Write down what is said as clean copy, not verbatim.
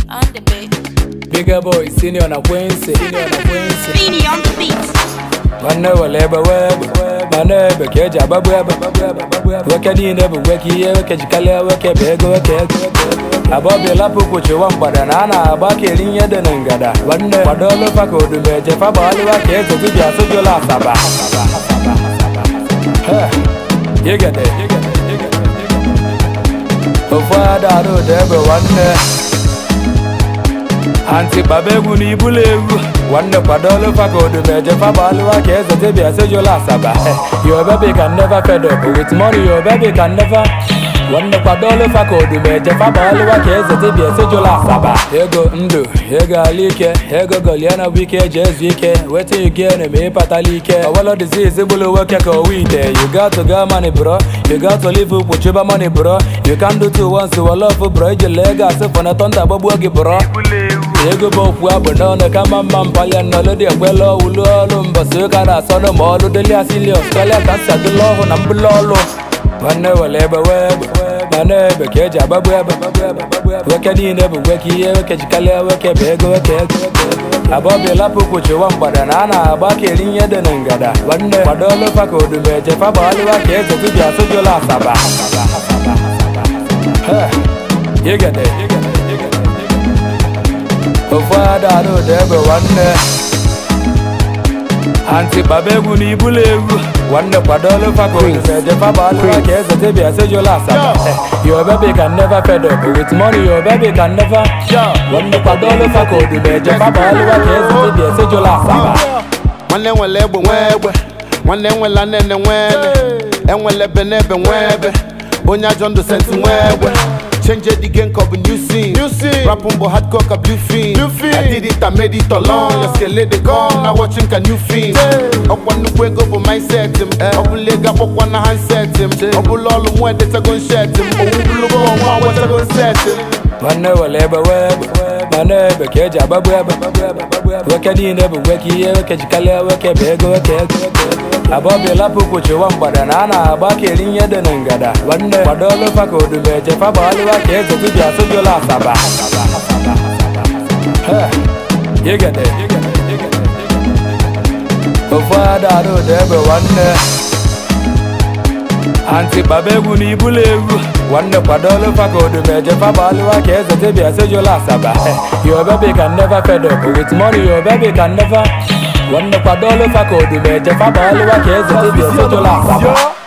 on the beat. Bigger boy, senior on a QUINCY. Senior on the beat. Man never labor web, man never catch a babu. Work at the never work here, catch Kalia, work a beg, work a Above the lapu put you one banana, back in your denangada. One day, what all of a code to bed, if I bought a case to be a social last. You get it, you get it, you get it. Oh, father, I don't ever wonder. Anti babegu ni bulegu wande padolo fako do beje fabalu akeza tebi asejo la saba. Your baby can never fed up with money, your baby can never. Wande padolo fako do beje fabalu akeza tebi asejo la saba. Ego ndo, ego alike, ego goliana wike jezike. Waiting you get me patalike. Awalo disease bulu work ko wite. You got to get money bro, you got to live with your money bro. You can't do two once, you love bro. You leg as if on a tonta babu bro. Ego bopu abonone kama mampalya nalodi akwelo ulolo mbaso kana sono molu deli asili Australia kansa dilo na mbulolo Mane waleba web mane bekeja babu weke dine bu weki ye weke jikale weke bego weke Abobe lapu kuchu wambada nana abake linye denengada Wande padolo fako dubeje fabali wake zetubi asojo la saba You get it, you get it, you get it Oh father, I don't ever wonder. Anti babegu ni bulegu wande padolo fako the fabalu akeza tebi asejo la saba. Your baby can never fed up with money, your baby can never. Wande padolo fako the fabalu akeza tebi asejo la saba. Wande wele bu webe, wande wele nene webe, enwele benebe webe, onya jondo sense webe. Change the game, cover new scene. Rapping but hardcore, a blue fiend. I did it, I made it along. Your scale they come, now watching a new fiend. Up one the way go for mindset him. Up leg up one handset him. Up all the one that's a gun shot him. Oh, look on what's a gun set him. Man never labor web, man never catch a babu. Work at the never work here, catch Kalia, work a beg, work a Above the lapu put you one banana, back in your denangada. One day, padolo fako do beje fabalu akeza tebi asojo la saba. You get it, you get it, you get it. Oh father, I don't ever wonder. Anti babegu ni bulegu wande padolo fako do beje fabalu akeza tebi asojo la saba. Your baby can never fed up with money, your baby can never. Wande padolo fako do beje fabalu akeza tebi asojo la saba.